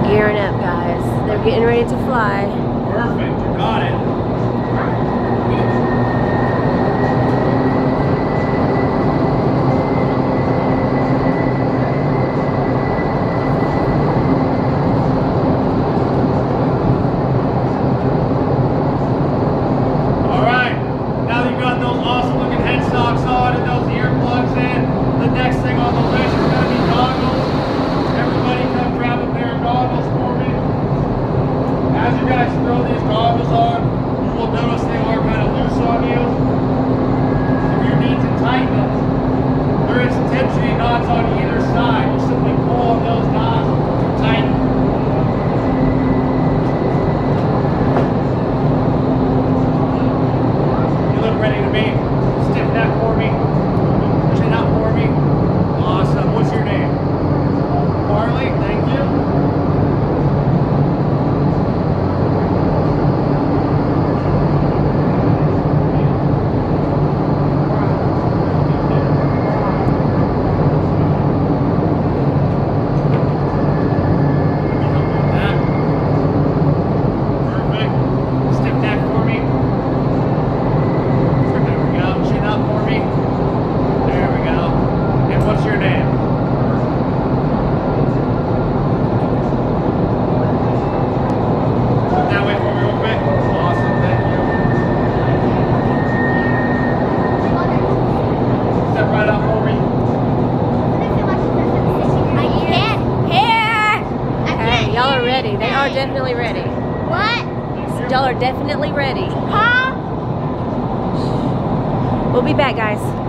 Gearing up, guys. They're getting ready to fly. Perfect, you got it. All right, now that you've got those awesome looking headstocks on and those earplugs in, the next thing on the list is going to be goggles. Everybody come grab a pair of goggles for me. As you guys throw these goggles on, you will notice they are kind of loose on you. If you need to tighten them, there is tensioning knots on either side. You simply pull on those knots to tighten. You look ready to be. Stiff neck for me. Chin up for me. Awesome. What's your name? Marley, thank you. Y'all are ready. They are definitely ready. What? Y'all are definitely ready. Huh? We'll be back, guys.